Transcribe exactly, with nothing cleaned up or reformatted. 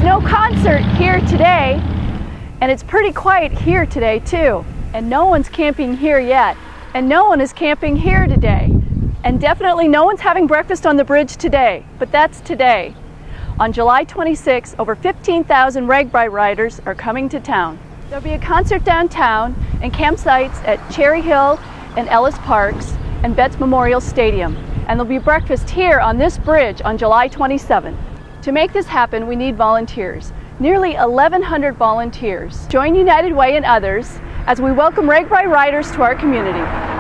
no concert here today, and it's pretty quiet here today too. And no one's camping here yet. And no one is camping here today. And definitely no one's having breakfast on the bridge today, but that's today. On July twenty-sixth, over fifteen thousand RAGBRAI riders are coming to town. There'll be a concert downtown and campsites at Cherry Hill and Ellis Parks and Betts Memorial Stadium. And there'll be breakfast here on this bridge on July twenty-seventh. To make this happen, we need volunteers. Nearly eleven hundred volunteers. Join United Way and others as we welcome RAGBRAI riders to our community.